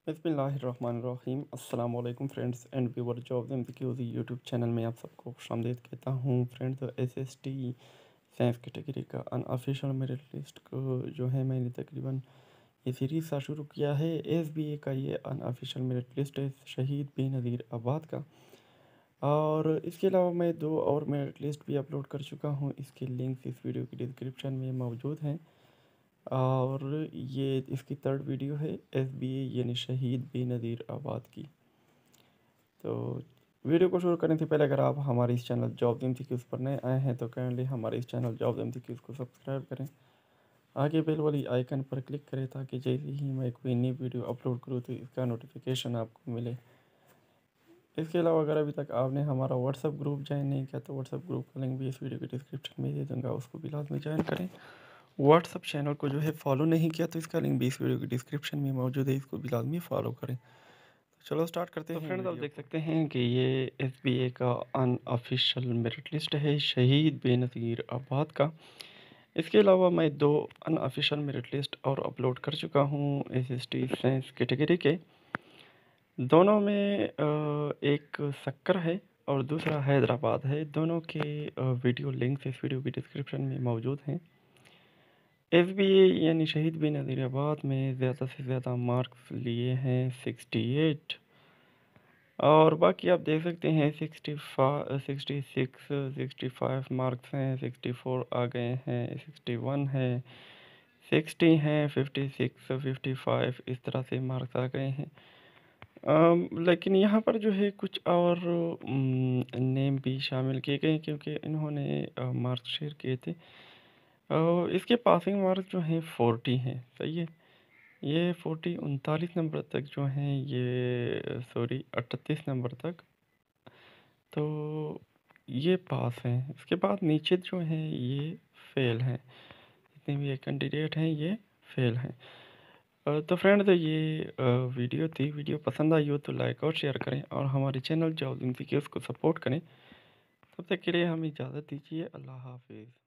बिस्मिल्लाहिर्रहमानिर्रहीम अस्सलाम वालेकुम friends and viewer jobs MCQs YouTube channel में आप सबको खुशामदीद कहता हूँ। फ्रेंड्स, एसएसटी साइंस कैटेगरी का अनऑफिशियल मेरिट लिस्ट को जो है मैंने तकरीबन ये सीरीज़ सा शुरू किया है। एसबीए का ये अनऑफिशियल मेरिट लिस्ट है शहीद बेनज़ीर आबाद का। और इसके अलावा मैं दो और मेरिट लिस्ट भी अपलोड कर चुका हूँ। इसके लिंक्स इस वीडियो की डिस्क्रिप्शन में मौजूद हैं। और ये इसकी थर्ड वीडियो है एसबीए यानी शहीद बेनज़ीर आबाद की। तो वीडियो को शुरू करने से पहले अगर आप हमारे इस चैनल जॉब्स एमसीक्यूज़ पर नए आए हैं तो काइंडली हमारे इस चैनल जॉब्स एमसीक्यूज़ को सब्सक्राइब करें, आगे बेल वाली आइकन पर क्लिक करें ताकि जैसे ही मैं कोई नई वीडियो अपलोड करूँ तो इसका नोटिफिकेशन आपको मिले। इसके अलावा अगर अभी तक आपने हमारा व्हाट्सएप ग्रुप ज्वाइन नहीं किया तो व्हाट्सएप ग्रुप का लिंक भी इस वीडियो के डिस्क्रिप्शन में दे दूँगा, उसको भी लाजमी ज्वाइन करें। व्हाट्सअप चैनल को जो है फॉलो नहीं किया तो इसका लिंक भी इस वीडियो की डिस्क्रिप्शन में मौजूद है, इसको भी लाजमी फॉलो करें। तो चलो स्टार्ट करते हैं। फ्रेंड्स, आप देख सकते हैं कि ये एसबीए का अनऑफिशियल मेरिट लिस्ट है शहीद बेनज़ीर आबाद का। इसके अलावा मैं दो अनऑफिशियल मेरिट लिस्ट और अपलोड कर चुका हूँ एसएसटी साइंस कैटेगरी के। दोनों में एक सक्कर है और दूसरा हैदराबाद है। दोनों के वीडियो लिंक्स इस वीडियो की डिस्क्रिप्शन में मौजूद हैं। एसबीए यानी शहीद बेनज़ीर आबाद में ज़्यादा से ज़्यादा मार्क्स लिए हैं 68। और बाकी आप देख सकते हैं 65 मार्क्स हैं, 64 आ गए हैं, 61 है, 60 हैं, 56 55 इस तरह से मार्क्स आ गए हैं। लेकिन यहाँ पर जो है कुछ और नेम भी शामिल किए गए क्योंकि इन्होंने मार्क्स शेयर किए थे। इसके पासिंग मार्क्स जो हैं 40 हैं, सही है। ये 40 39 नंबर तक जो हैं ये सॉरी 38 नंबर तक तो ये पास हैं। इसके बाद नीचे जो हैं ये फेल हैं, जितने भी ये कैंडिडेट हैं ये फेल हैं। तो फ्रेंड्स, ये वीडियो पसंद आई हो तो लाइक और शेयर करें और हमारे चैनल जॉब एमसीक्यूज़ को सपोर्ट करें। तब तक के लिए हमें इजाज़त दीजिए। अल्लाह हाफिज़।